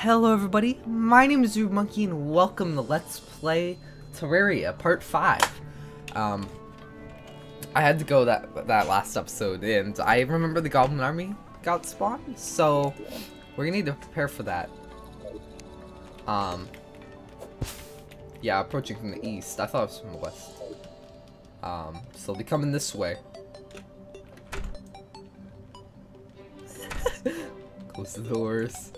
Hello everybody, my name is Monkey and welcome to Let's Play Terraria Part 5. I had to go that last episode and I remember the Goblin Army got spawned, so we're gonna need to prepare for that. Yeah, approaching from the east. I thought it was from the west. So they're coming this way. Close the doors.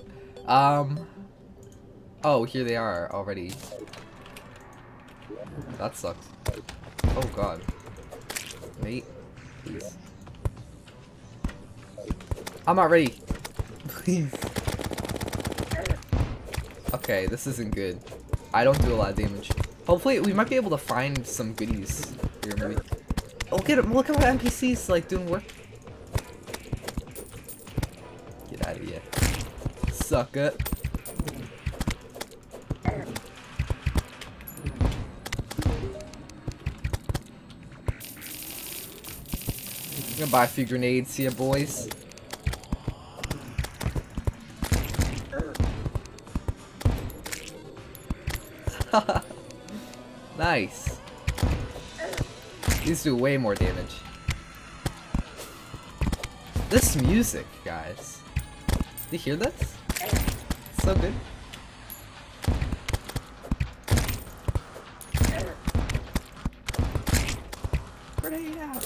Oh, here they are already. That sucks. Oh god. Wait, please. I'm not ready. Please. Okay, this isn't good. I don't do a lot of damage. Hopefully, we might be able to find some goodies here, maybe. Oh, look at my NPCs like doing work. Get out of here. Suck it. I'm gonna buy a few grenades here, boys. Nice. These do way more damage. This music, guys. Do you hear this? It's so good. Grenade out.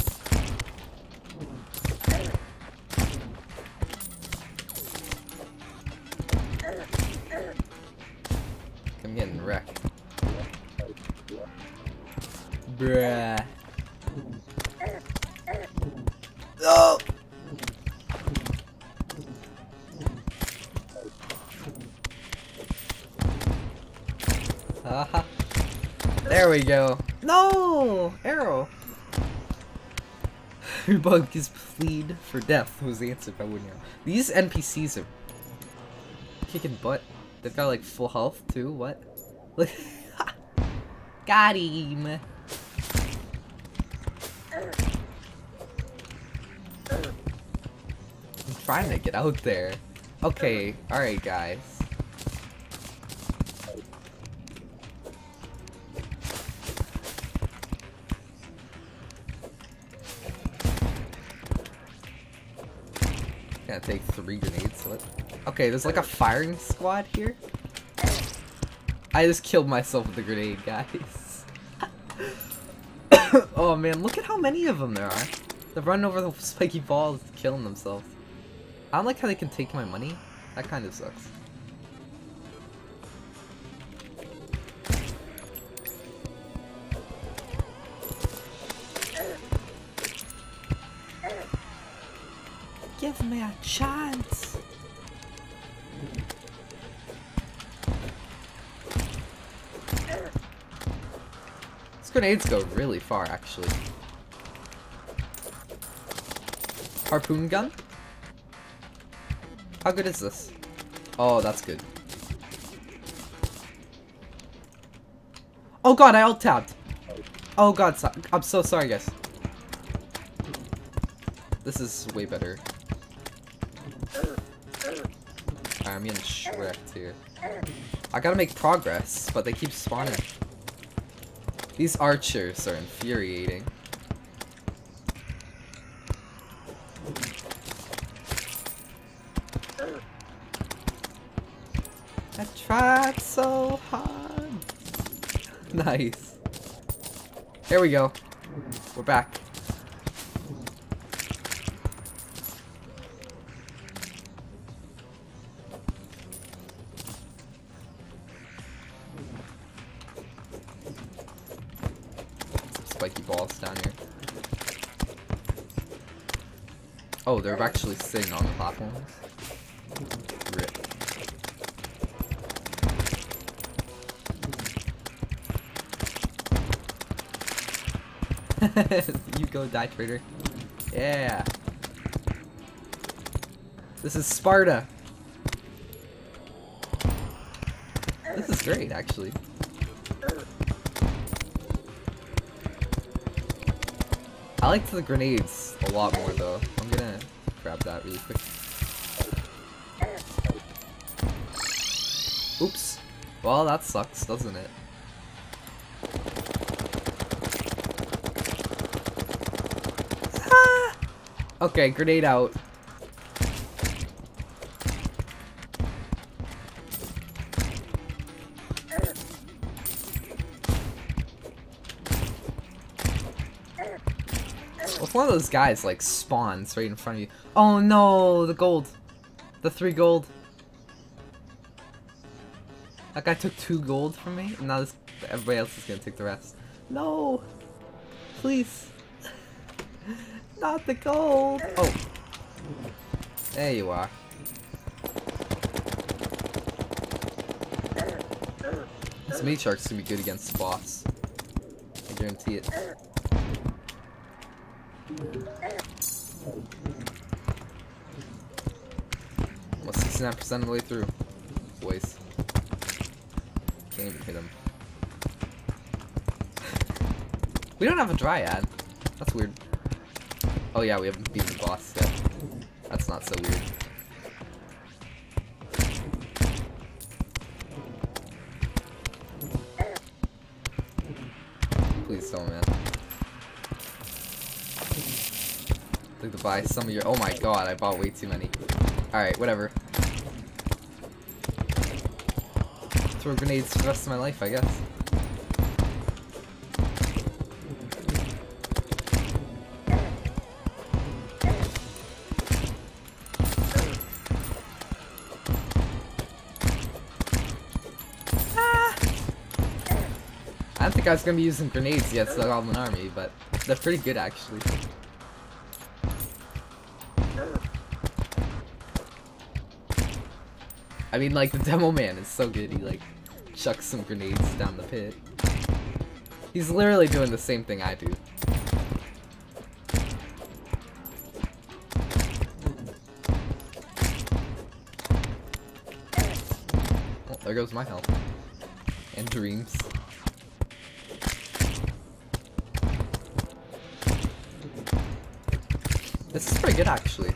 I'm getting wrecked. Bruh. Oh! Haha. There we go. No! Arrow! His plead for death was answered by Winnow. These NPCs are kicking butt. They've got like full health too. What? Look. Got him. I'm trying to get out there. Okay, alright guys. Gonna take 3 grenades. What? Okay, there's like a firing squad here. I just killed myself with the grenade, guys. Oh man, look at how many of them there are. They're running over the spiky balls, killing themselves. I don't like how they can take my money. That kind of sucks. Give me a chance. These grenades go really far, actually. Harpoon gun? How good is this? Oh, that's good. Oh god, I alt-tabbed. Oh god, I'm so sorry, guys. This is way better. Alright, I'm getting shreked here. I gotta make progress, but they keep spawning. These archers are infuriating. I tried so hard. Nice. Here we go. We're back. Spiky balls down here. Oh, they're actually sitting on the platforms. Rip. You go die, traitor. Yeah. This is Sparta. This is great, actually. I liked the grenades a lot more though. I'm gonna grab that really quick. Oops. Well, that sucks, doesn't it? Ah! Okay, grenade out. Well, if one of those guys, like, spawns right in front of you. Oh no, the gold. The 3 gold. That guy took 2 gold from me, and now everybody else is gonna take the rest. No! Please! Not the gold! Oh! There you are. This meat shark's gonna be good against the boss. I guarantee it. Almost 69% of the way through. Boys. Can't even hit him. We don't have a dryad. That's weird. Oh yeah, we haven't beaten the boss yet. That's not so weird. Please don't, man. Like to buy some of your— oh my god, I bought way too many. Alright, whatever. Throw grenades for the rest of my life, I guess. Ah! I don't think I was gonna be using grenades against the Goblin Army, but they're pretty good actually. I mean, like, the demo man is so good, he, like, chucks some grenades down the pit. He's literally doing the same thing I do. Oh, there goes my health. And dreams. This is pretty good, actually.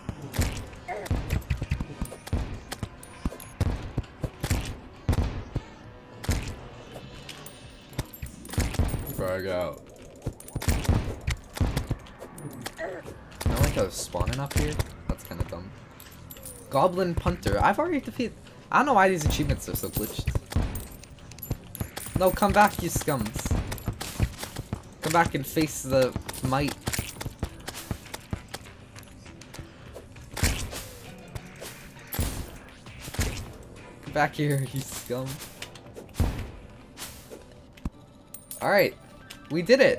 Frag out. I don't like how they're spawning up here. That's kind of dumb. Goblin Punter. I've already defeated— I don't know why these achievements are so glitched. No, come back, you scums. Come back and face the might. Come back here, you scum. Alright. We did it!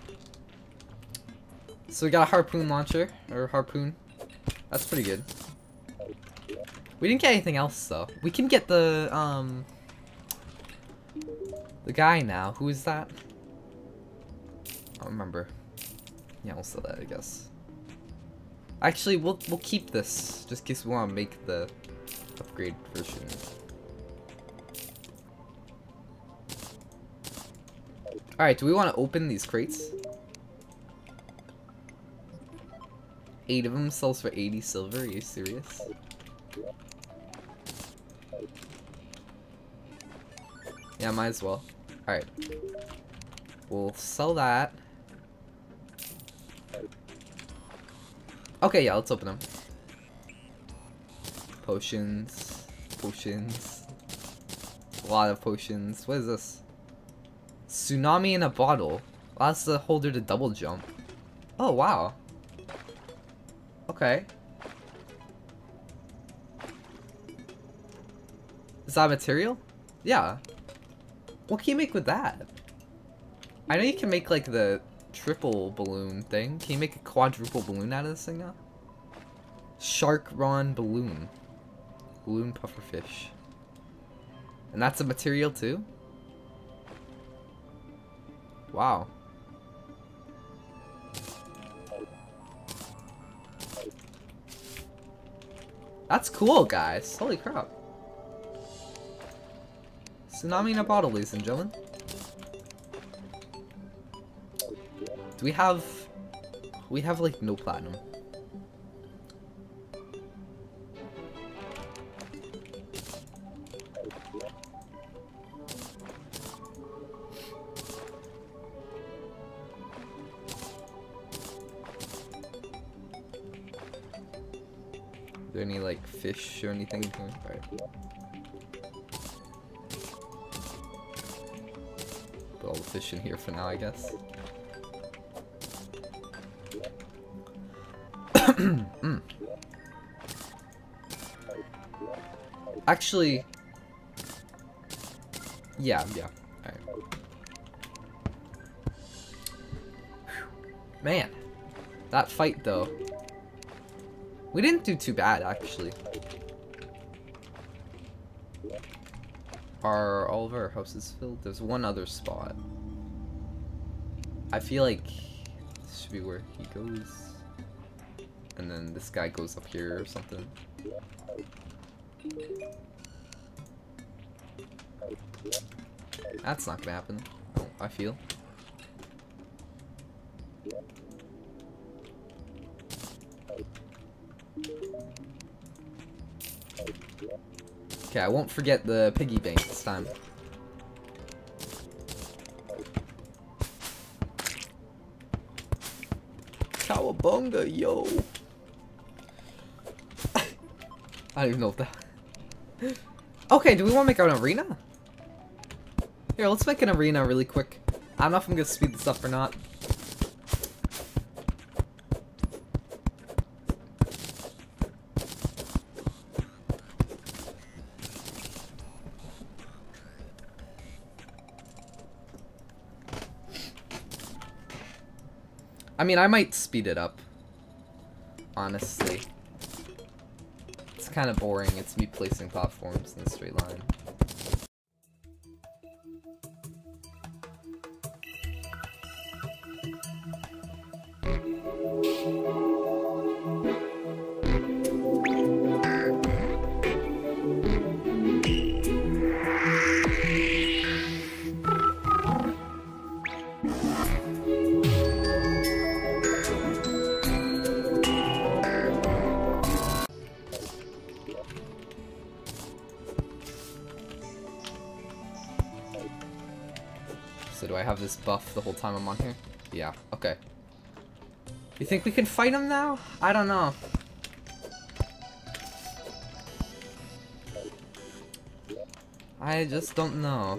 So we got a harpoon launcher, or harpoon. That's pretty good. We didn't get anything else though. We can get the guy now. Who is that? I don't remember. Yeah, we'll sell that, I guess. Actually, we'll keep this just in case we want to make the upgrade version. Alright, do we want to open these crates? 8 of them sells for 80 silver, are you serious? Yeah, might as well. Alright. We'll sell that. Okay, yeah, let's open them. Potions. Potions. A lot of potions. What is this? Tsunami in a bottle. Allows the holder to double jump. Oh, wow. Okay. Is that material? Yeah. What can you make with that? I know you can make like the triple balloon thing. Can you make a quadruple balloon out of this thing now? Shark Ron balloon. Balloon pufferfish. And that's a material too? Wow. That's cool, guys. Holy crap. Tsunami in a bottle, ladies and gentlemen. Do we have... We have, like, no platinum. there any like fish or anything? Alright. Put all the fish in here for now, I guess. Actually, yeah. Alright. Man, that fight though. We didn't do too bad, actually. Are all of our houses filled? There's one other spot. I feel like this should be where he goes. And then this guy goes up here or something. That's not gonna happen. Oh, I feel. Okay, I won't forget the piggy bank this time. Cowabunga, yo! I don't even know what that... Okay, do we want to make an arena? Here, let's make an arena really quick. I don't know if I'm gonna speed this up or not. I mean, I might speed it up. Honestly. It's kind of boring. It's me placing platforms in a straight line. So do I have this buff the whole time I'm on here? Yeah, okay. You think we can fight him now? I don't know. I just don't know.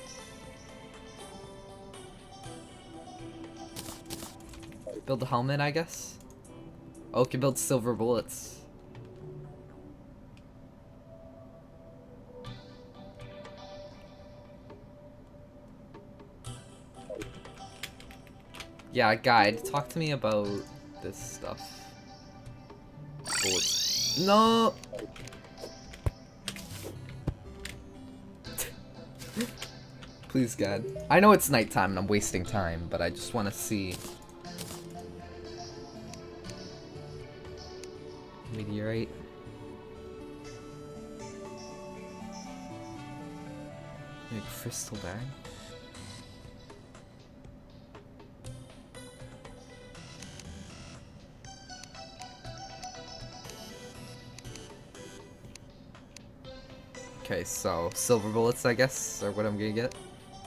Build a helmet, I guess? Oh, can build silver bullets. Yeah, guide, talk to me about this stuff. Bullets. No! Please, God. I know it's nighttime and I'm wasting time, but I just want to see. Meteorite. Make crystal bag. Okay, so silver bullets, I guess, are what I'm gonna get.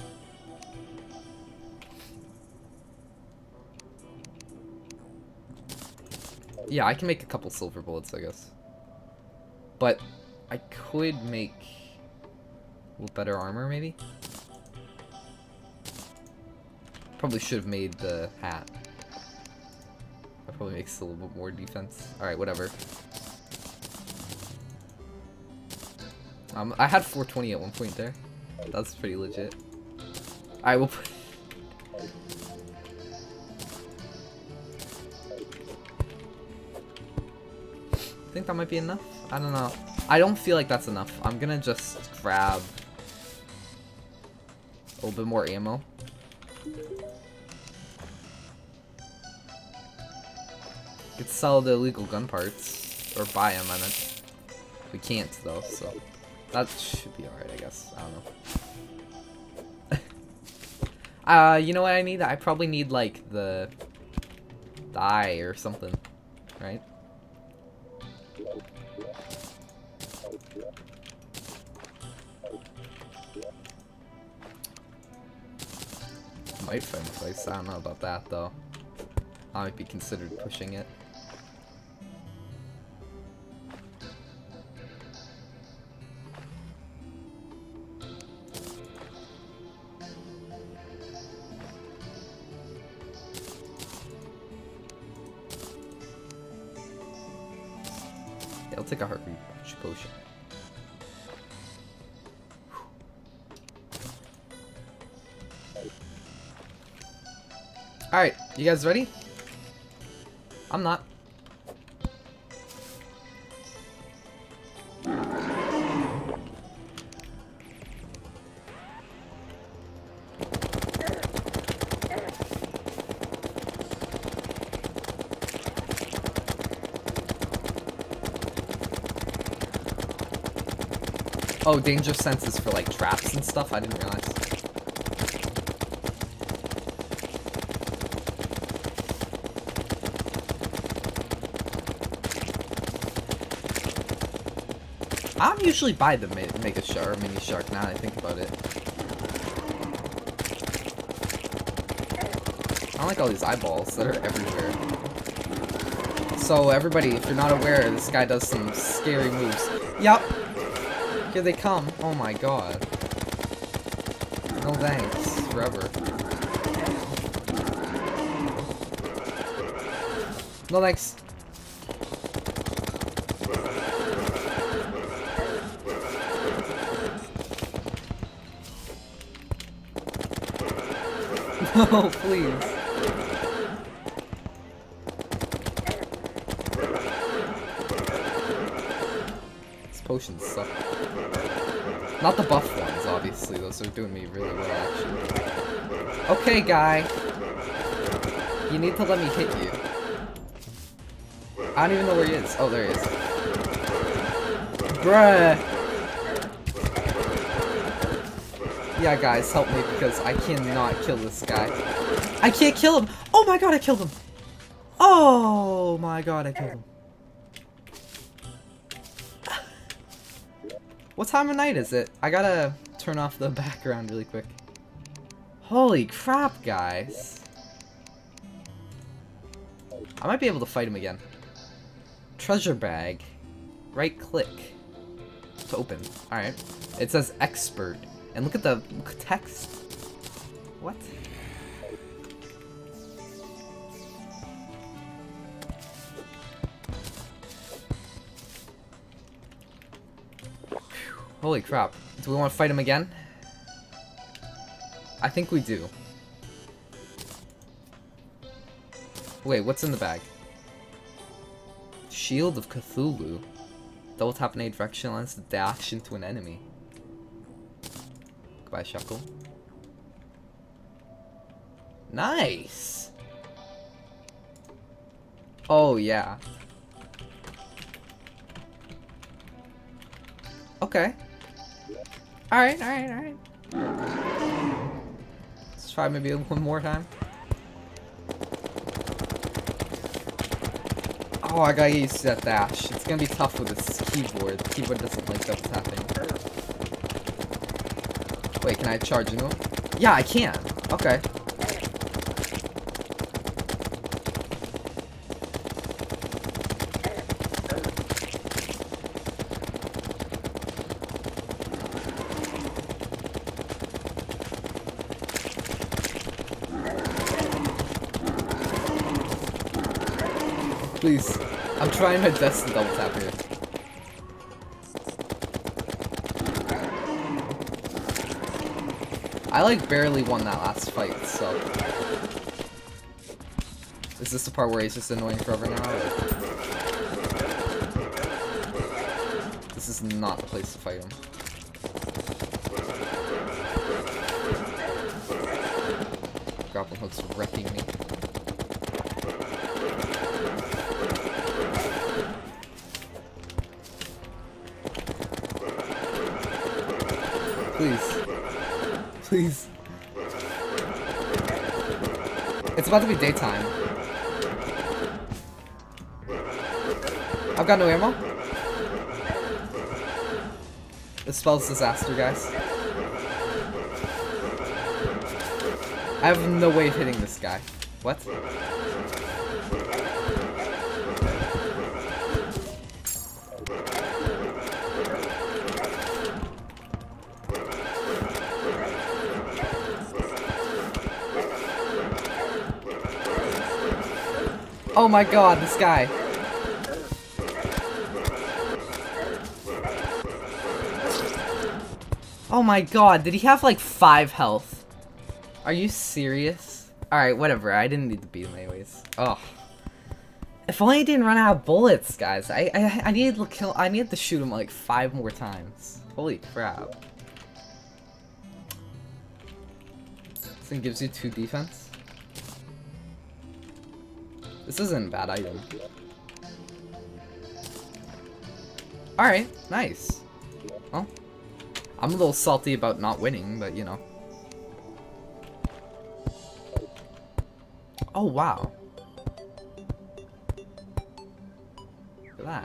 Yeah, I can make a couple silver bullets, I guess. But I could make a little better armor, maybe? Probably should have made the hat. That probably makes a little bit more defense. Alright, whatever. I had 420 at one point there. That's pretty legit. I will put... I think that might be enough? I don't know. I don't feel like that's enough. I'm gonna just grab a little bit more ammo. Could sell the illegal gun parts. Or buy them, I meant. We can't though, so... That should be alright, I guess. I don't know. You know what I need? I probably need, like, the eye or something. Right? Might find a place. I don't know about that, though. I might be considered pushing it. take a heart refresh potion. Alright, you guys ready? I'm not. Oh, danger senses for like traps and stuff? I didn't realize. I don't usually buy the Mega Shark or Mini Shark now that I think about it. I don't like all these eyeballs that are everywhere. So everybody, if you're not aware, this guy does some scary moves. Yup! Here they come. Oh my god. No thanks. Forever. No thanks. No, please. These potions suck. Not the buff ones, obviously. Those are doing me really well, actually. Okay, guy. You need to let me hit you. I don't even know where he is. Oh, there he is. Bruh. Yeah, guys, help me because I cannot kill this guy. I can't kill him! Oh my god, I killed him! Oh my god, I killed him. What time of night is it? I gotta turn off the background really quick. Holy crap, guys. I might be able to fight him again. Treasure bag. Right click. To open. Alright. It says expert. And look at the text. What? Holy crap. Do we want to fight him again? I think we do. Wait, what's in the bag? Shield of Cthulhu. Double tap an A direction lens to dash into an enemy. Goodbye, Shuckle. Nice! Oh, yeah. Okay. Alright, alright, alright. Let's try maybe one more time. Oh, I gotta get used to that dash. It's gonna be tough with this keyboard. The keyboard doesn't like double tapping. Wait, can I charge into him? Yeah, I can. Okay. Please. I'm trying my best to double tap here. I like barely won that last fight, so. Is this the part where he's just annoying forever now? Or? This is not the place to fight him. Grappling hook's wrecking me. Please. Please. It's about to be daytime. I've got no ammo. This spells disaster, guys. I have no way of hitting this guy. What? Oh my god, this guy. Oh my god, did he have like 5 health? Are you serious? Alright, whatever. I didn't need to beat him anyways. Oh. If only I didn't run out of bullets, guys. I needed to kill. I needed to shoot him like 5 more times. Holy crap! This thing gives you 2 defense. This isn't a bad item. All right, nice. Well, I'm a little salty about not winning, but you know. Oh wow. Look at that.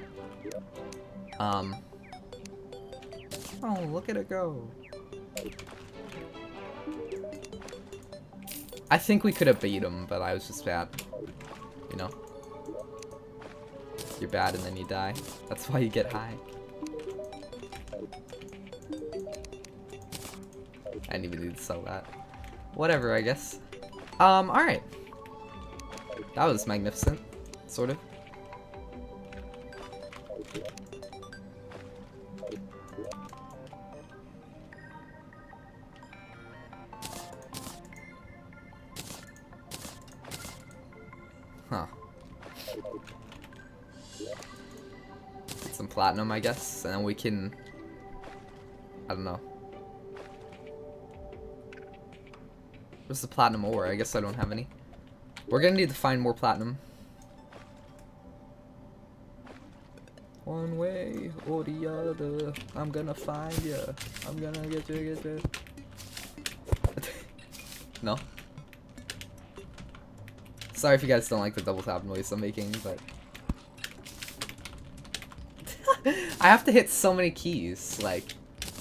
Oh, look at it go. I think we could have beat him, but I was just bad. You know? You're bad and then you die. That's why you get high. I didn't even need to sell that. Whatever, I guess. Alright. That was magnificent. Sort of. Huh. Get some platinum, I guess, and then we can... I don't know. Where's the platinum ore? I guess I don't have any. We're gonna need to find more platinum. One way or the other, I'm gonna find you. I'm gonna get you. No? Sorry if you guys don't like the double tap noise I'm making, but... I have to hit so many keys, like...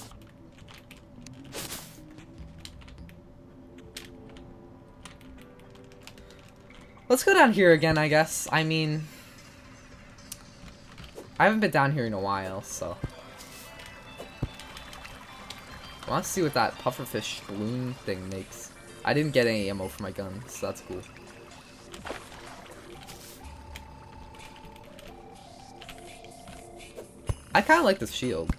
Let's go down here again, I guess. I mean... I haven't been down here in a while, so... I want to see what that pufferfish balloon thing makes. I didn't get any ammo for my gun, so that's cool. I kind of like this shield.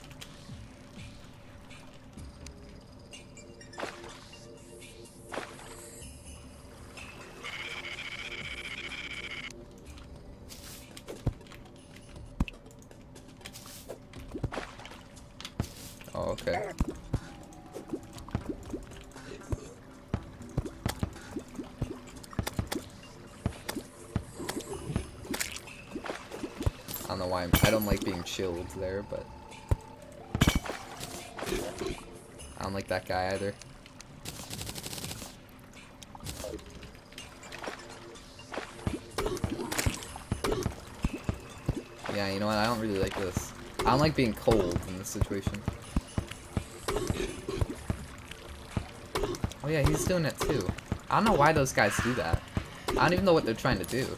Oh, okay. I don't know why I don't like being chilled there, but I don't like that guy either. Yeah, you know what? I don't really like this. I don't like being cold in this situation. Oh yeah, he's doing it too. I don't know why those guys do that. I don't even know what they're trying to do.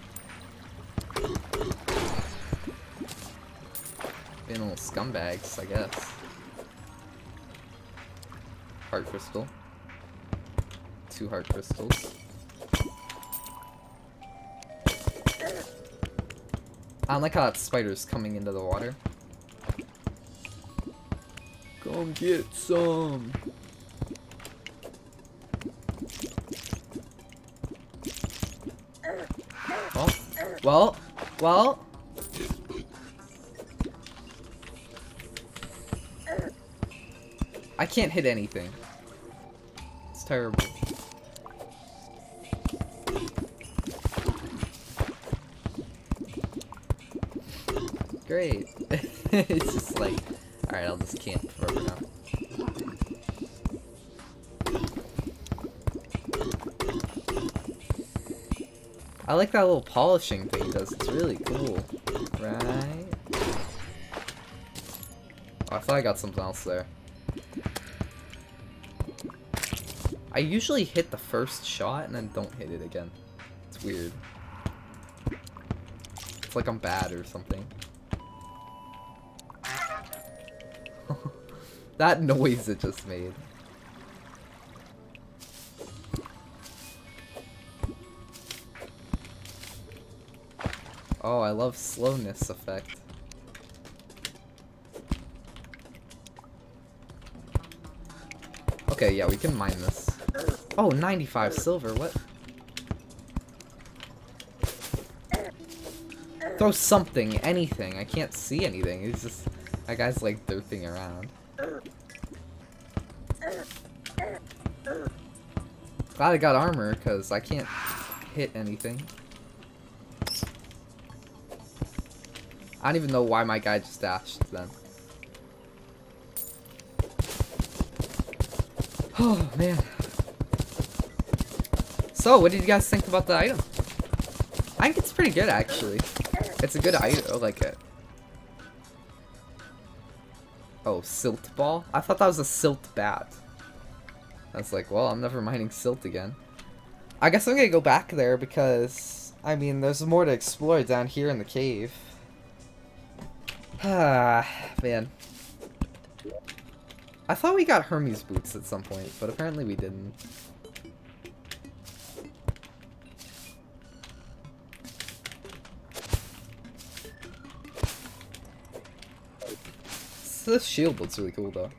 Being little scumbags, I guess. Heart crystal. 2 heart crystals. I don't like how that spider's coming into the water. Come get some. Well. I can't hit anything. It's terrible. Great. It's just like, alright, I'll just camp forever now. I like that little polishing thing he does. It's really cool. Right? Oh, I thought I got something else there. I usually hit the first shot and then don't hit it again. It's weird. It's like I'm bad or something. That noise it just made. Oh, I love slowness effect. Okay, yeah, we can mine this. Oh, 95 silver, what? Throw something, anything. I can't see anything. He's just... That guy's like derping around. Glad I got armor, because I can't hit anything. I don't even know why my guy just dashed then. Oh, man. So, what did you guys think about the item? I think it's pretty good, actually. It's a good item. I like it. Oh, silt ball? I thought that was a silt bat. I was like, well, I'm never mining silt again. I guess I'm gonna go back there because, I mean, there's more to explore down here in the cave. Ah, man. I thought we got Hermes boots at some point, but apparently we didn't. This shield looks really cool, though.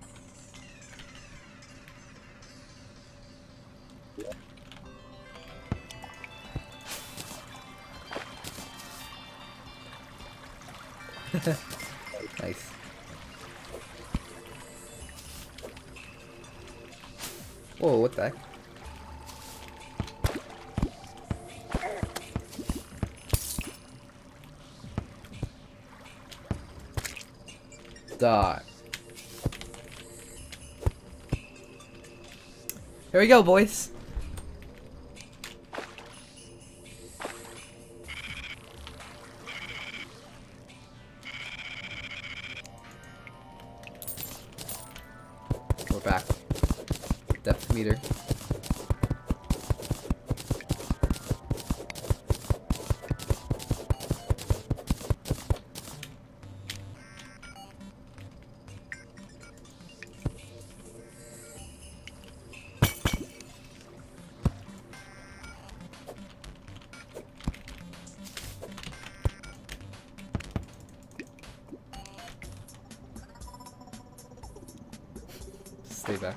Nice. Whoa, what the heck? Die. Here we go, boys. We're back. Depth meter. Stay back.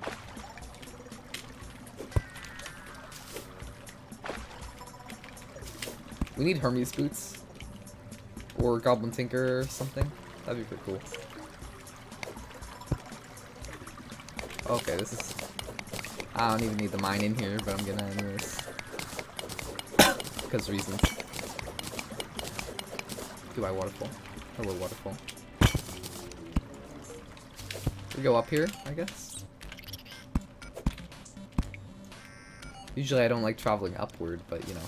We need Hermes boots. Or Goblin Tinker or something. That'd be pretty cool. Okay, this is... I don't even need the mine in here, but I'm gonna anyways. Because reasons. Goodbye, waterfall. Hello, waterfall. We go up here, I guess. Usually I don't like traveling upward, but you know.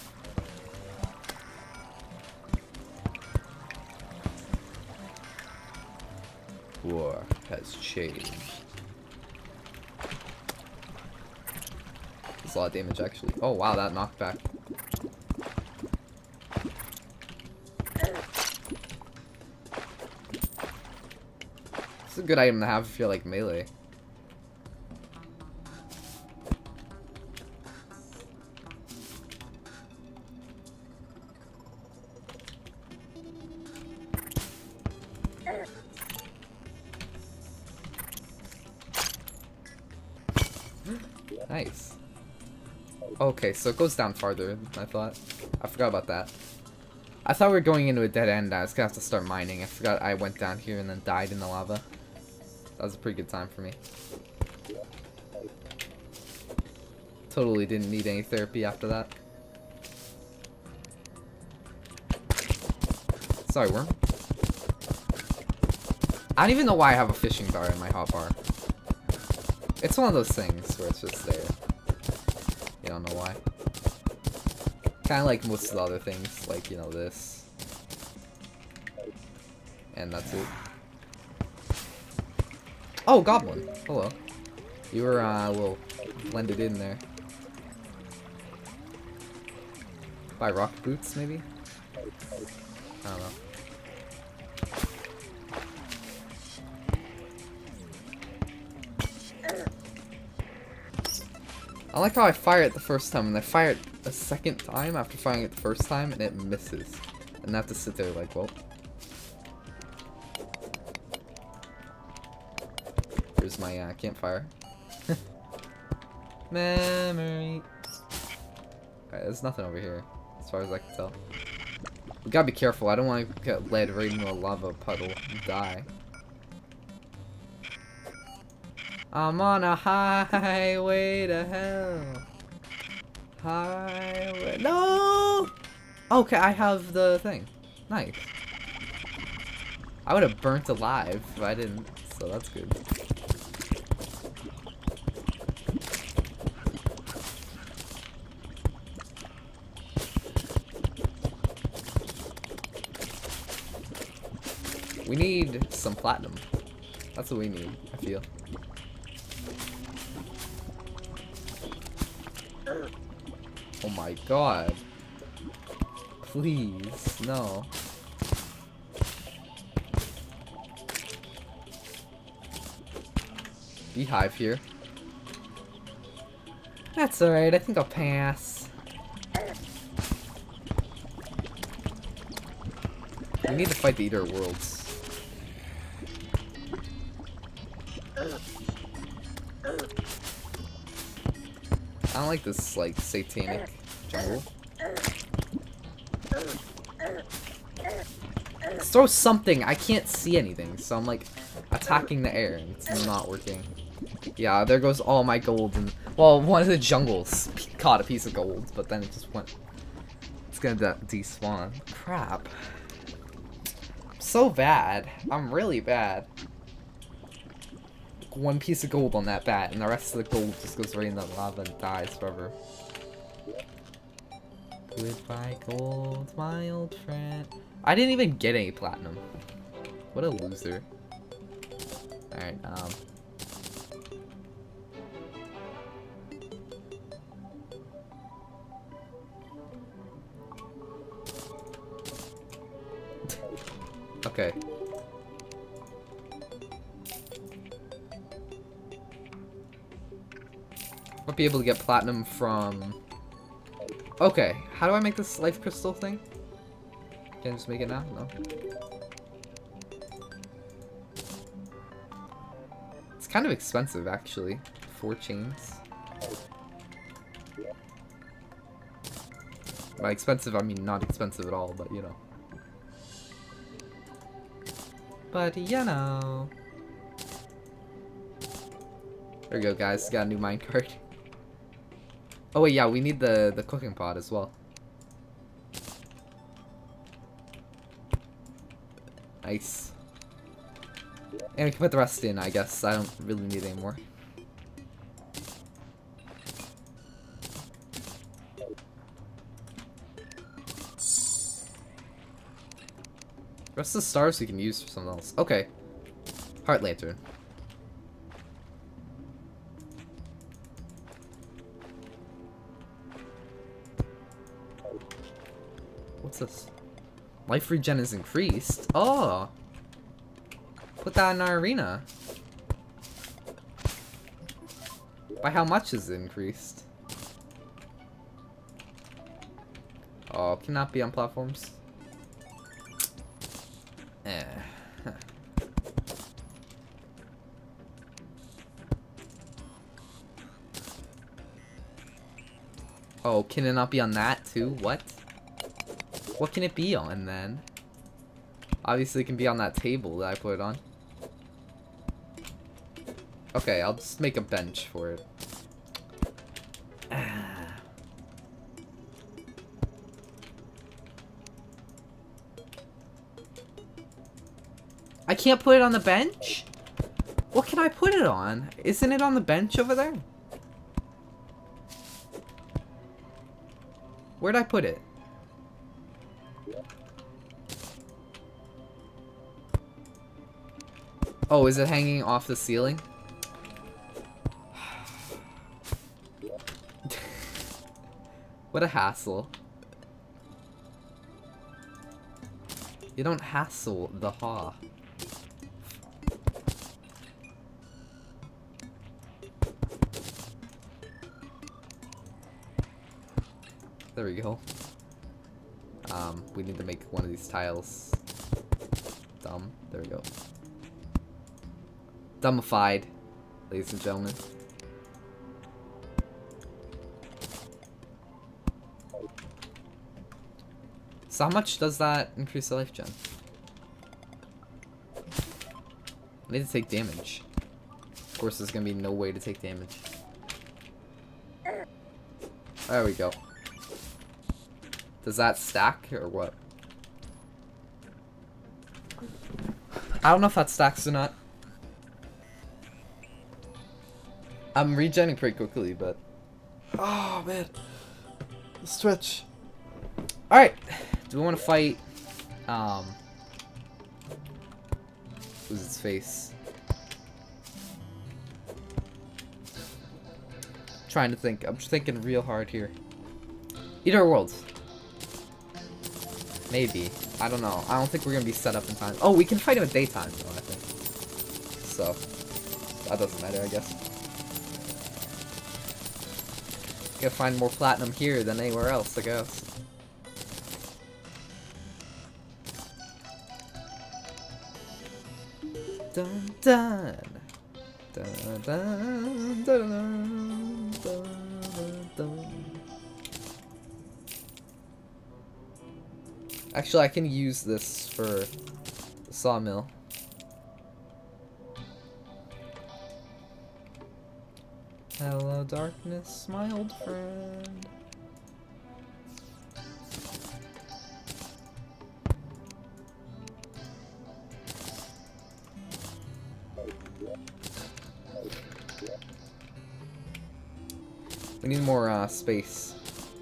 War has changed. That's a lot of damage, actually. Oh wow, that knockback. It's a good item to have if you're like melee. Nice. Okay, so it goes down farther than I thought. I forgot about that. I thought we were going into a dead end. I was gonna have to start mining. I forgot I went down here and then died in the lava. That was a pretty good time for me. Totally didn't need any therapy after that. Sorry, worm. I don't even know why I have a fishing bar in my hotbar. It's one of those things where it's just there. You don't know why. Kind of like most of the other things, like, you know, this. And that's it. Oh, goblin. Hello. You were a little blended in there. Buy rock boots, maybe? I don't know. I like how I fire it the first time, and I fire it a second time after firing it the first time, and it misses. And I have to sit there like, well. Here's my campfire. Memory. Alright, there's nothing over here, as far as I can tell. We gotta be careful. I don't want to get led right into a lava puddle and die. I'm on a highway to hell. Highway. No! Okay, I have the thing. Nice. I would have burnt alive if I didn't, so that's good. We need some platinum. That's what we need, I feel. Oh my god. Please, no. Beehive here. That's alright, I think I'll pass. We need to fight the Eater Worlds. I don't like this, like, satanic jungle. Let's throw something! I can't see anything, so I'm, like, attacking the air, and it's not working. Yeah, there goes all my gold, and, well, one of the jungles caught a piece of gold, but then it just went... It's gonna despawn. Crap. I'm so bad. I'm really bad. One piece of gold on that bat, and the rest of the gold just goes right in the lava and dies forever. Goodbye, gold, my old friend. I didn't even get any platinum. What a loser. Alright, okay. Might be able to get platinum from... Okay, how do I make this life crystal thing? Can I just make it now? No. It's kind of expensive, actually. 4 chains. By expensive, I mean not expensive at all, but you know. But you know. There we go, guys. Got a new minecart. Oh wait, yeah, we need the cooking pot as well. Nice. And we can put the rest in, I guess. I don't really need any more. The rest of the stars we can use for something else. Okay. Heart lantern. What's this? Life regen is increased. Oh! Put that in our arena. By how much is it increased? Oh, cannot be on platforms. Eh. Oh, can it not be on that too? What? What can it be on then? Obviously it can be on that table that I put it on. Okay, I'll just make a bench for it. I can't put it on the bench? What can I put it on? Isn't it on the bench over there? Where'd I put it? Oh, is it hanging off the ceiling? What a hassle. You don't hassle the haw. There we go. We need to make one of these tiles dumb. There we go. Dumbified, ladies and gentlemen. So how much does that increase the life gen? I need to take damage. Of course, there's gonna be no way to take damage. There we go. Does that stack or what? I don't know if that stacks or not. I'm regenning pretty quickly, but... Oh, man. The stretch. Alright. Do we want to fight... Who's its face? Trying to think. I'm just thinking real hard here. Either Worlds. Maybe. I don't know. I don't think we're gonna be set up in time. Oh, we can fight him at daytime, though, I think. So, that doesn't matter, I guess. Gotta find more platinum here than anywhere else, I guess. Dun dun. Dun dun dun dun dun dun. Actually, I can use this for the sawmill. Hello, darkness, my old friend. We need more space.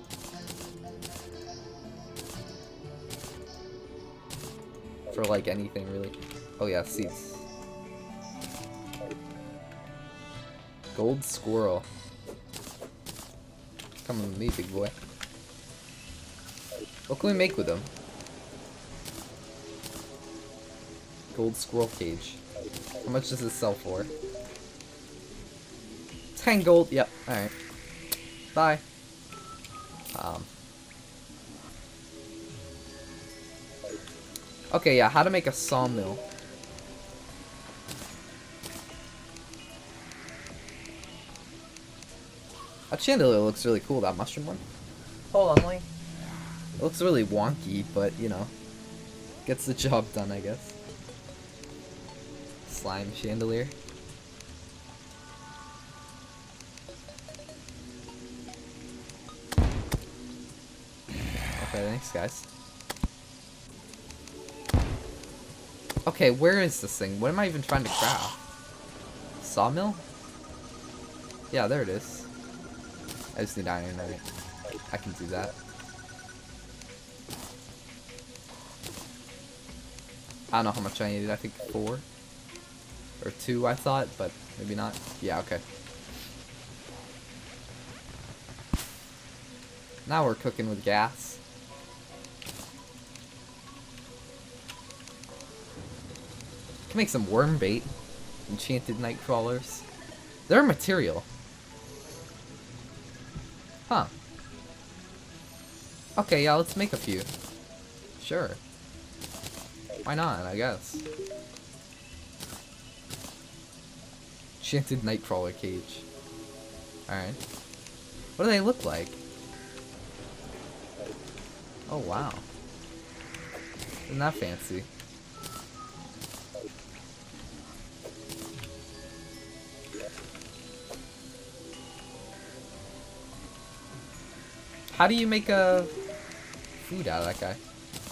For like anything really. Oh yeah, seeds. Gold squirrel. Come on with me, big boy. What can we make with them? Gold squirrel cage. How much does this sell for? 10 gold. Yep. Alright. Bye. Okay, yeah, how to make a sawmill. That chandelier looks really cool, that mushroom one. Hold on, Lee. It looks really wonky, but, you know, gets the job done, I guess. Slime chandelier. Okay, thanks, guys. Okay, where is this thing? What am I even trying to craft? Sawmill? Yeah, there it is. I just need iron, right? I can do that. I don't know how much I needed. I think 4 or 2 I thought, but maybe not. Yeah, okay. Now we're cooking with gas. Can make some worm bait. Enchanted night crawlers. They're material. Huh. Okay, yeah, let's make a few. Sure. Why not, I guess. Enchanted nightcrawler cage. Alright. What do they look like? Oh, wow. Isn't that fancy? How do you make a food out of that guy?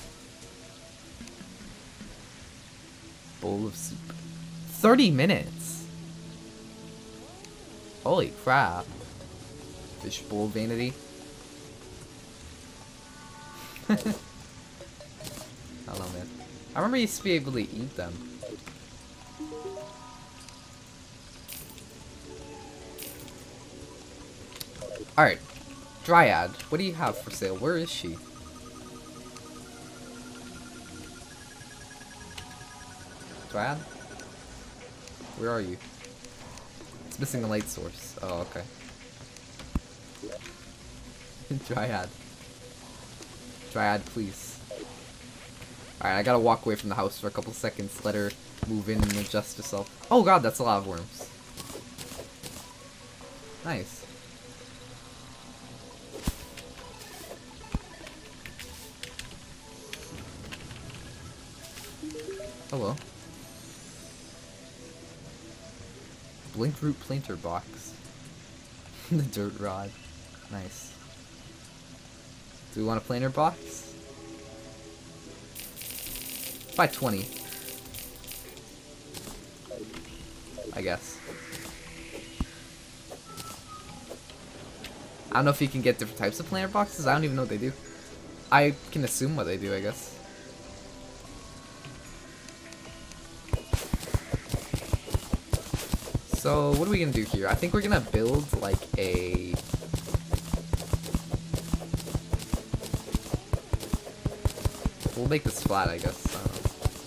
Bowl of soup. 30 minutes. Holy crap. Fishbowl vanity. I don't know, man. I remember you used to be able to eat them. Alright. Dryad, what do you have for sale? Where is she? Dryad? Where are you? It's missing a light source. Oh, okay. Dryad. Dryad, please. Alright, I gotta walk away from the house for a couple seconds, let her move in and adjust herself. Oh god, that's a lot of worms. Nice. Hello. Blink root planter box. The dirt rod. Nice. Do we want a planter box? By 20. I guess. I don't know if you can get different types of planter boxes. I don't even know what they do. I can assume what they do, I guess. So, what are we gonna do here? I think we're gonna build, like, a... We'll make this flat, I guess. I don't know.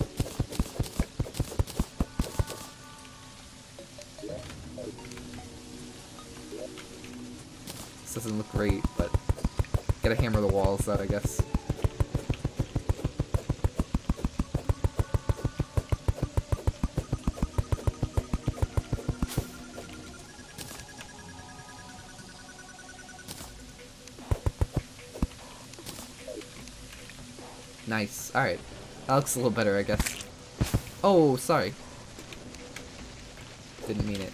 This doesn't look great, but... Gotta hammer the walls out, I guess. Nice. Alright. That looks a little better, I guess. Oh, sorry. Didn't mean it.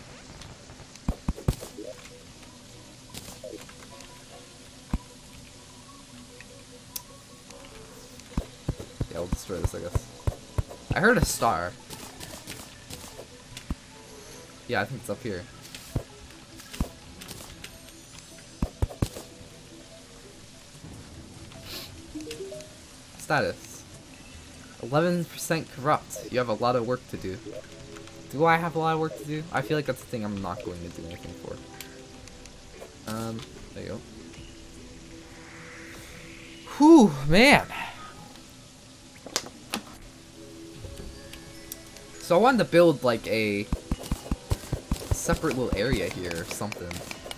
Yeah, we'll destroy this, I guess. I heard a star. Yeah, I think it's up here. Status. 11% corrupt. You have a lot of work to do. Do I have a lot of work to do? I feel like that's the thing I'm not going to do anything for. There you go. Whew, man. So I wanted to build like a separate little area here or something.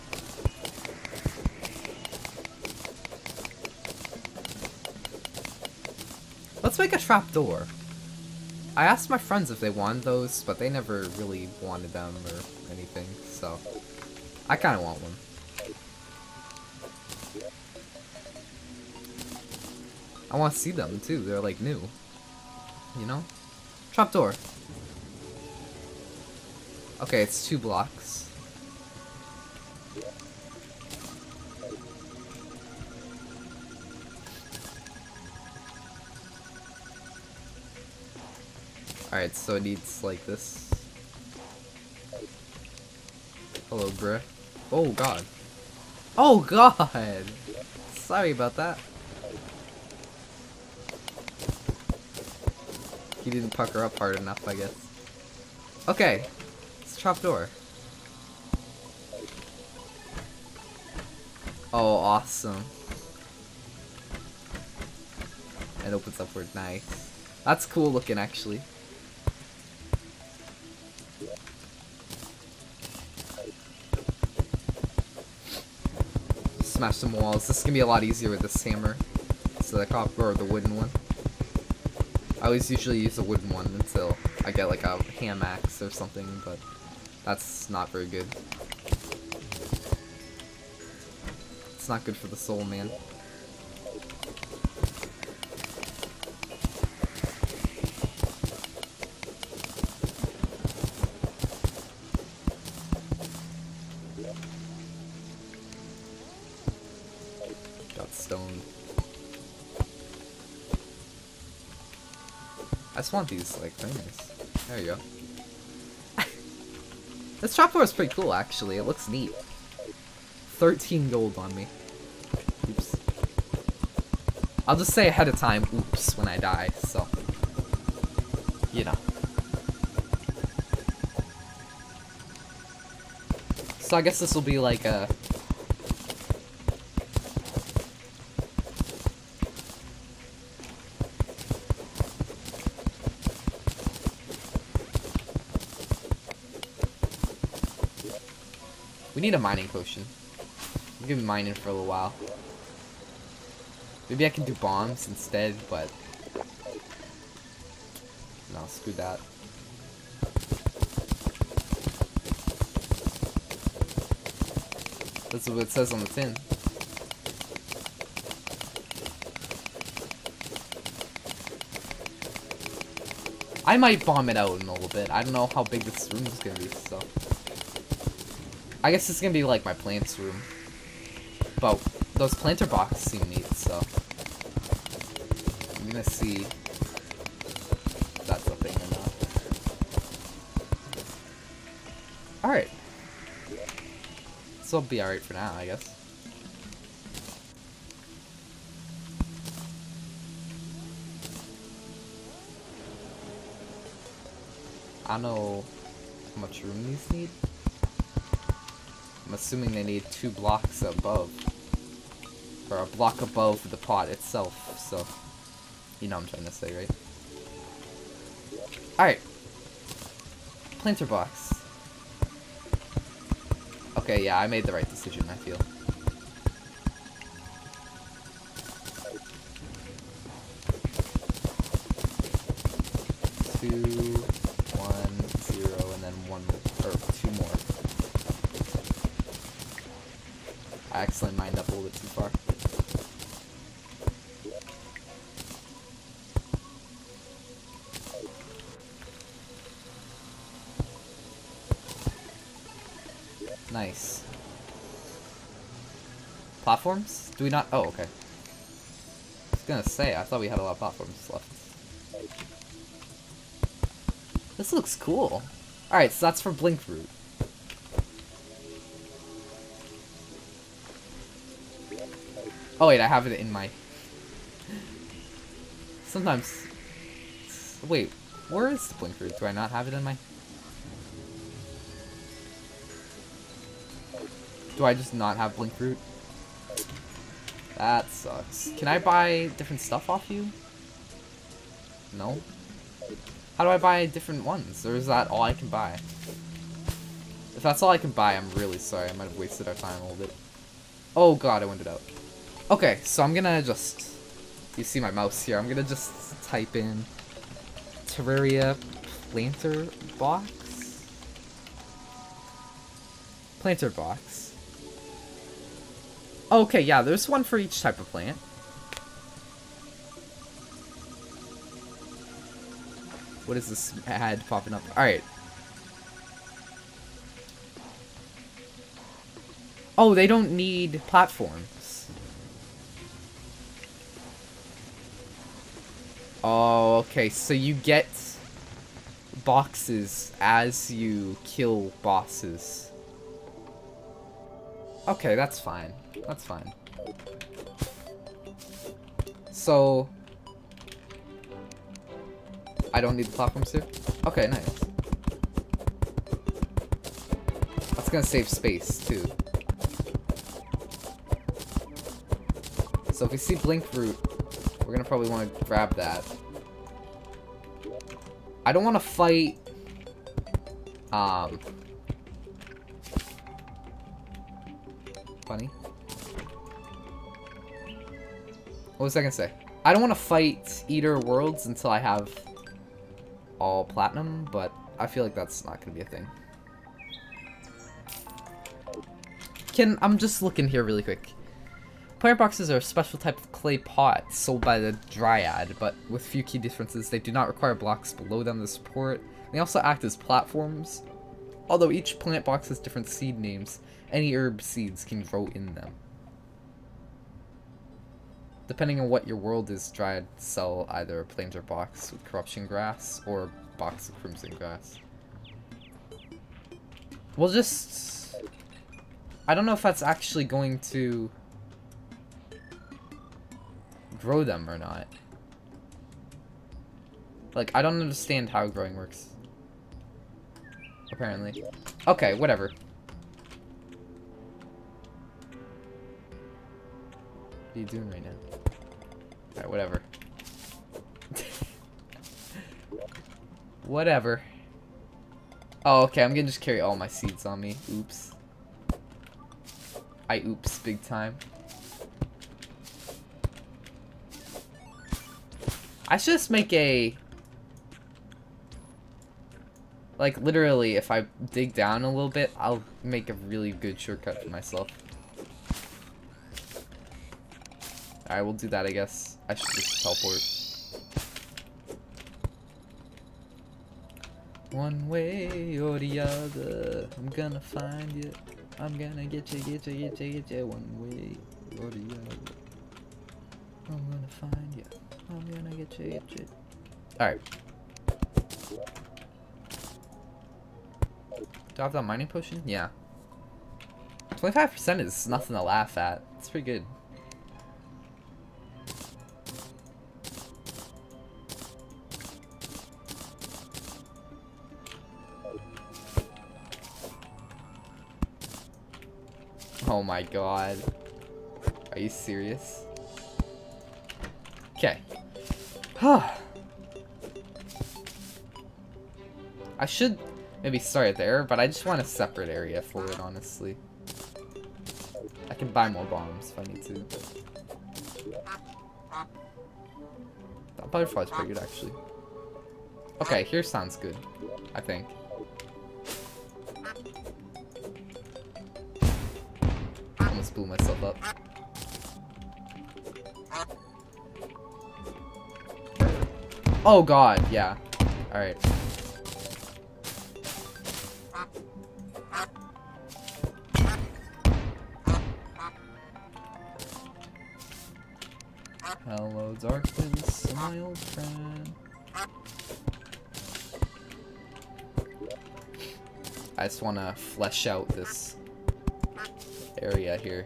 Let's make a trapdoor. I asked my friends if they wanted those, but they never really wanted them or anything, so I kind of want one. I want to see them too. They're like new, you know? Trapdoor. Okay, it's 2 blocks. Alright, so it needs like this. Hello, bruh. Oh god. Oh god! Sorry about that. He didn't pucker up hard enough, I guess. Okay. It's a trapdoor. Oh, awesome. It opens upward, nice. That's cool looking, actually. Smash some walls. This is gonna be a lot easier with this hammer. So the copper or the wooden one. I always usually use a wooden one until I get like a hand axe or something, but that's not very good. It's not good for the soul, man. Got stoned. I just want these, like, things. There you go. This trapdoor is pretty cool, actually. It looks neat. 13 gold on me. Oops. I'll just say ahead of time, oops, when I die, so. You know. So I guess this will be like a... We need a mining potion. I'm gonna be mining for a little while. Maybe I can do bombs instead, but... No, screw that. That's what it says on the tin. I might bomb it out in a little bit. I don't know how big this room is gonna be, so. I guess it's gonna be like my plants room. But those planter boxes seem neat, so. I'm gonna see if that's a thing or not. Alright. This will be alright for now, I guess. I don't know how much room these need. I'm assuming they need 2 blocks above. Or a block above the pot itself, so you know what I'm trying to say, right? Alright. Planter box. Okay, yeah, I made the right decision, I feel. Two, 1, 0, and then 1 or 2 more. I accidentally mined up a little bit too far. Nice. Platforms? Do we not? Oh, okay. I was gonna say, I thought we had a lot of platforms left. This looks cool. Alright, so that's for Blink Root. Oh wait, I have it in my... Sometimes... Wait, where is the Blink Root? Do I not have it in my... Do I just not have Blink Root? That sucks. Can I buy different stuff off you? No? How do I buy different ones? Or is that all I can buy? If that's all I can buy, I'm really sorry. I might have wasted our time a little bit. Oh god, I went it out. Okay, so I'm gonna just... You see my mouse here. I'm gonna just type in Terraria planter box? Planter box. Okay, yeah, there's one for each type of plant. What is this ad popping up? Alright. Oh, they don't need platforms. Oh, okay, so you get boxes as you kill bosses. Okay, that's fine. That's fine. So... I don't need the platforms here? Okay, nice. That's gonna save space, too. So if we see Blink Root, we're gonna probably want to grab that. I don't want to fight... Funny. What was I gonna say? I don't want to fight Eater Worlds until I have all platinum, but I feel like that's not gonna be a thing. I'm just looking here really quick. Player boxes are a special type of clay pot sold by the Dryad, but with few key differences. They do not require blocks below them to support. They also act as platforms. Although each plant box has different seed names, any herb seeds can grow in them. Depending on what your world is, Dryad sell either a planter box with corruption grass or a box of crimson grass. We'll just... I don't know if that's actually going to grow them or not. Like, I don't understand how growing works. Apparently. Okay, whatever. What are you doing right now? Alright, whatever. Whatever. Oh, okay, I'm gonna just carry all my seeds on me. Oops. I oops big time. I should just make a... Like, literally, if I dig down a little bit, I'll make a really good shortcut for myself. Alright, we'll do that, I guess. I should just teleport. One way or the other, I'm gonna find you. I'm gonna get you one way or the other. I'm gonna find you. I'm gonna get you. Alright. Do I have that mining potion? Yeah. 25% is nothing to laugh at. It's pretty good. Oh my god. Are you serious? Okay. I should maybe start there, but I just want a separate area for it, honestly. I can buy more bombs if I need to. That butterfly's pretty good, actually. Okay, here sounds good, I think. Almost blew myself up. Oh god, yeah. Alright. Hello, darkness, my old friend. I just want to flesh out this area here.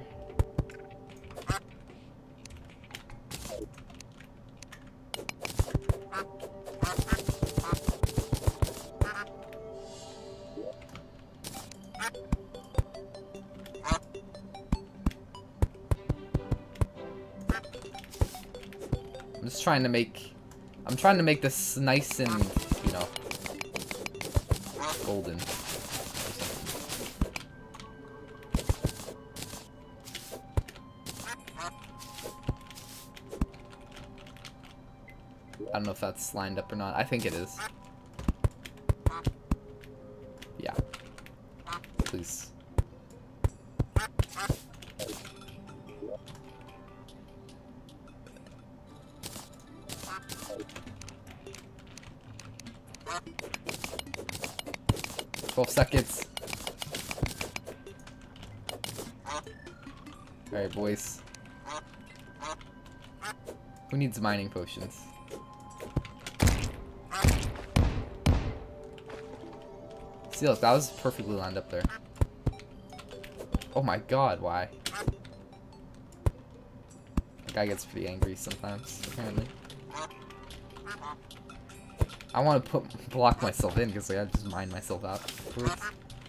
I'm trying to make this nice and, you know, golden. I don't know if that's lined up or not. I think it is. Yeah. Please. Seconds. Alright, boys. Who needs mining potions? See, look, that was perfectly lined up there. Oh my god, why? That guy gets pretty angry sometimes, apparently. I want to block myself in because I gotta just mine myself out afterwards.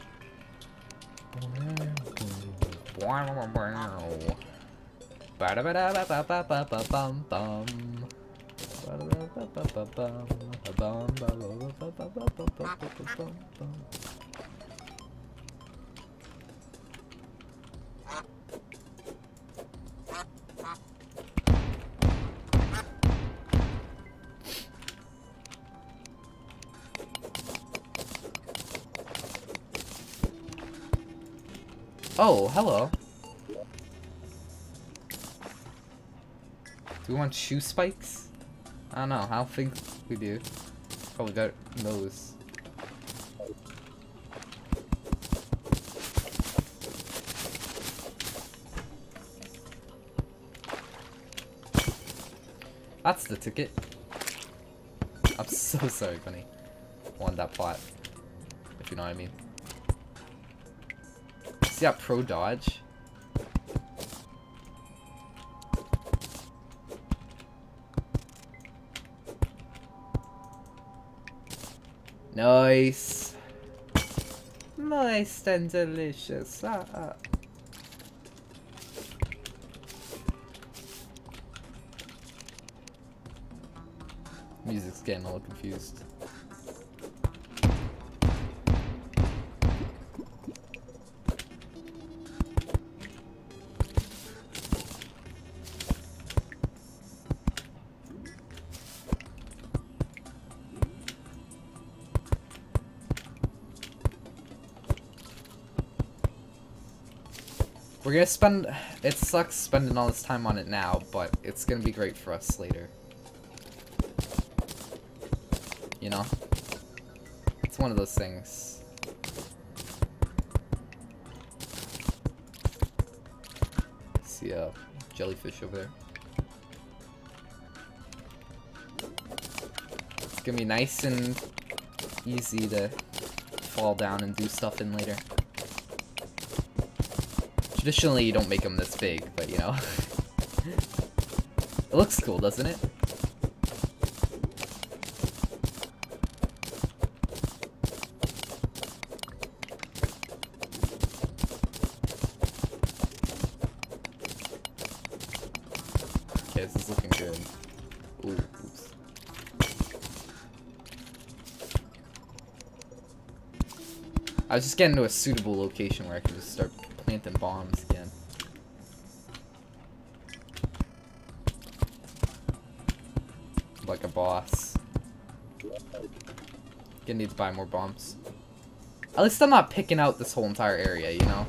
Oh, hello. Do we want shoe spikes? I don't know. I don't think we do. Probably got those. That's the ticket. I'm so sorry, Bunny. I want that pot. If you know what I mean. See that pro dodge? Nice. Moist and delicious. Music's getting a little confused. We're gonna spend, it sucks spending all this time on it now, but it's gonna be great for us later. You know? It's one of those things. See a jellyfish over there. It's gonna be nice and easy to fall down and do stuff in later. Traditionally, you don't make them this big, but you know. It looks cool, doesn't it? Okay, this is looking good. Ooh, oops. I was just getting to a suitable location where I could just start planting bombs again. Like a boss. Gonna need to buy more bombs. At least I'm not picking out this whole entire area, you know?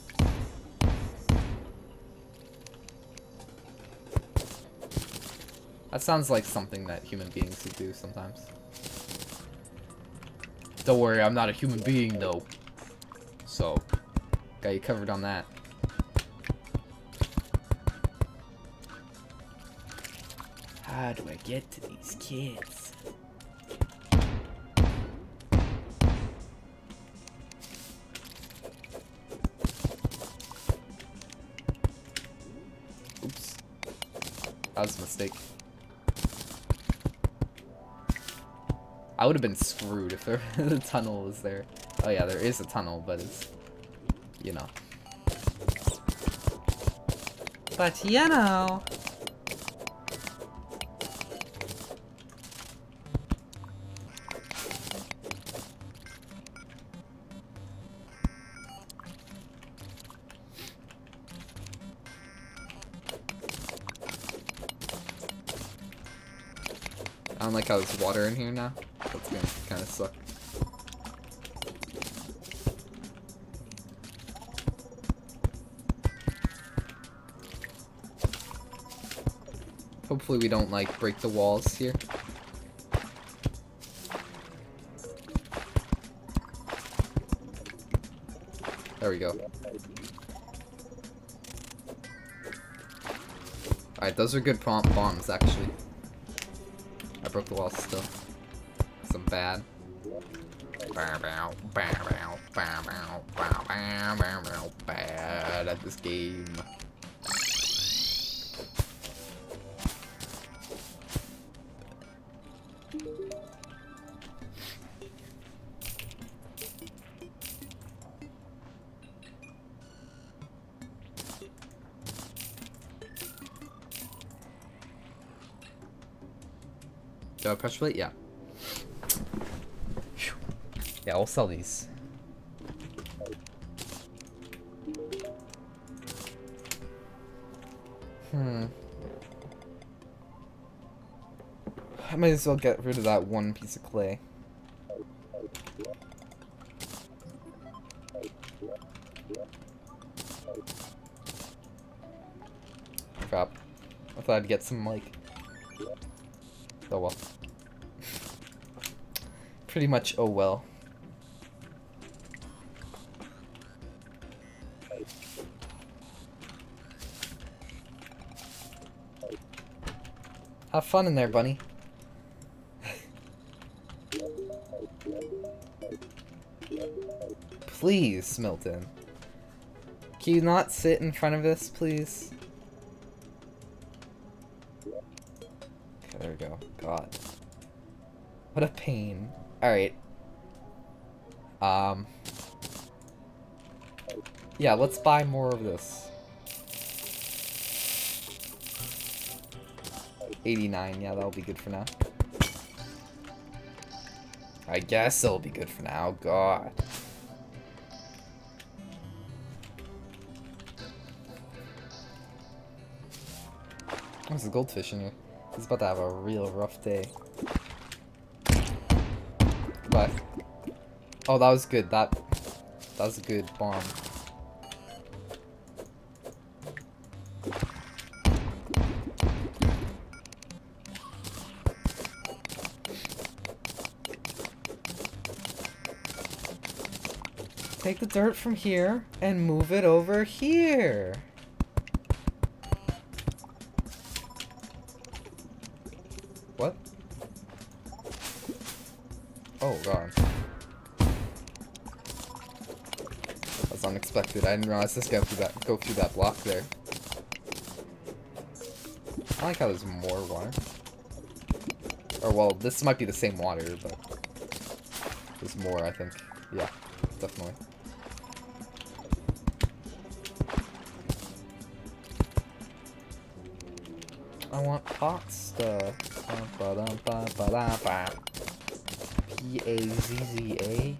That sounds like something that human beings would do sometimes. Don't worry, I'm not a human being though. So, got you covered on that. How do I get to these kids? Oops. That was a mistake. I would have been screwed if the tunnel was there. Oh yeah, there is a tunnel, but it's, you know. But you know. I don't like how there's water in here now. That's gonna kind of suck. Hopefully we don't, like, break the walls here. There we go. Alright, those are good bombs, actually. I broke the walls still. Some bad. Bad at this game. Do I have pressure plate? Yeah. Whew. Yeah, I'll sell these. I might as well get rid of that one piece of clay. Crap. I thought I'd get some, like... Oh well. Pretty much, oh well. Have fun in there, bunny. Please, Milton. Can you not sit in front of this, please? Okay, there we go. God. What a pain. Alright. Yeah, let's buy more of this. 89, yeah, that'll be good for now. I guess it'll be good for now. God. There's a goldfish in here. He's about to have a real rough day. What? Oh, that was good. That was a good bomb. Take the dirt from here and move it over here. What? Oh god. That's unexpected. I didn't realize this guy would go through that block there. I like how there's more water. Or well, this might be the same water, but there's more, I think. Yeah, definitely. I want pasta. P-A-Z-Z-A.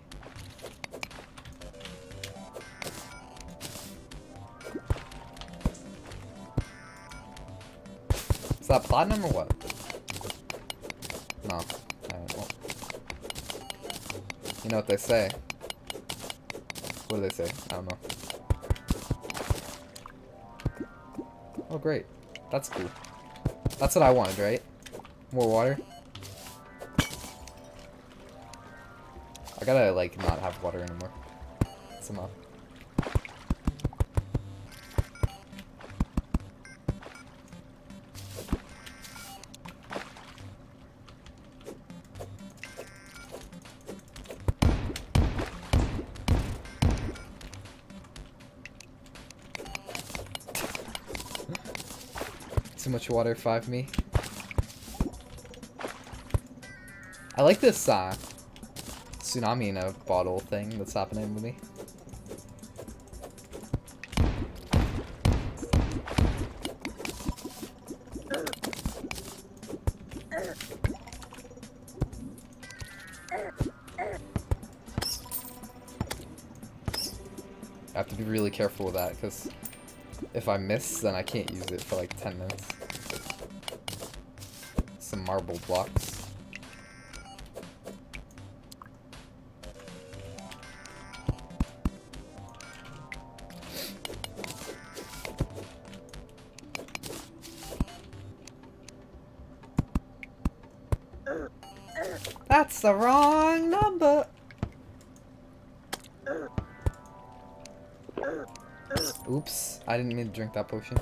Is that platinum or what? No. I don't know. You know what they say. What do they say? I don't know. Oh great. That's cool. That's what I wanted, right? More water? I gotta, like, not have water anymore. Somehow. Too much water, 5 me. I like this tsunami in a bottle thing that's happening with me. I have to be really careful with that because if I miss, then I can't use it for like 10 minutes. Some marble blocks. That's the wrong number! Oops, I didn't mean to drink that potion.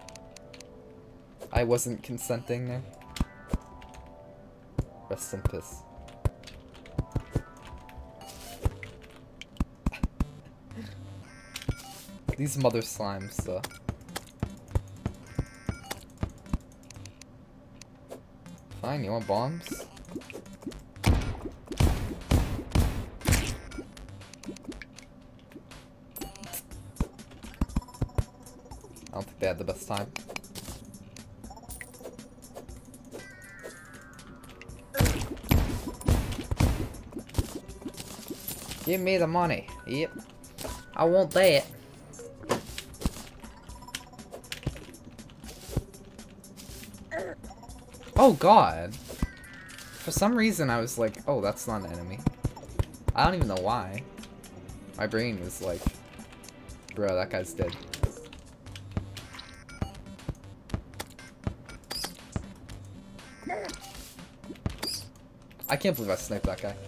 I wasn't consenting there. Rest in peace. These mother slimes, though. Fine, you want bombs? I don't think they had the best time. Give me the money. Yep. I want that. Oh god. For some reason I was like, oh, that's not an enemy. I don't even know why. My brain was like, bro, that guy's dead. I can't believe I sniped that guy.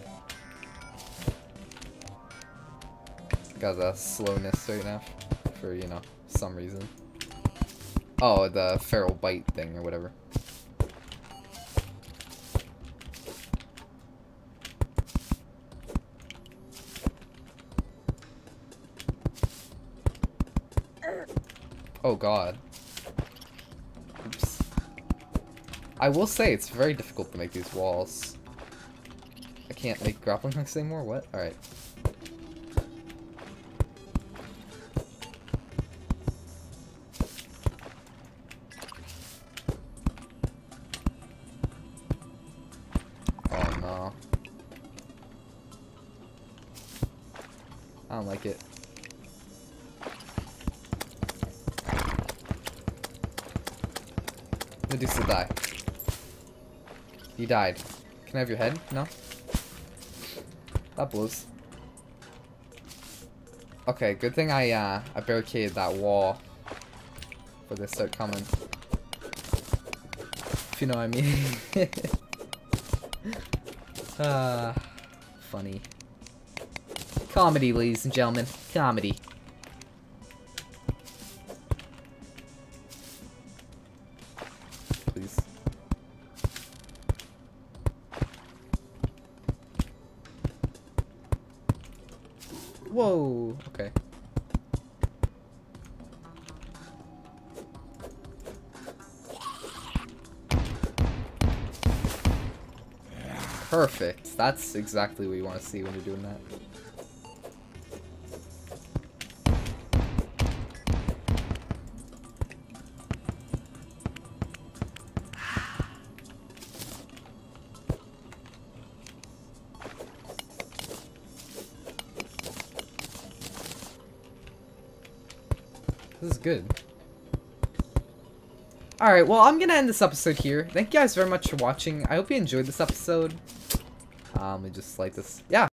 Got the slowness right now, for, you know, some reason. Oh, the feral bite thing or whatever. Oh god. Oops. I will say it's very difficult to make these walls. I can't make grappling hooks anymore? What? Alright. Oh no. I don't like it. Medusa, die. He died. Can I have your head? No? That blows. Okay, good thing I barricaded that wall before they start coming. If you know what I mean. Funny. Comedy, ladies and gentlemen. Comedy. Please. Whoa, okay. Perfect. That's exactly what you want to see when you're doing that. This is good. Alright, well, I'm gonna end this episode here. Thank you guys very much for watching. I hope you enjoyed this episode. Let me just like this. Yeah.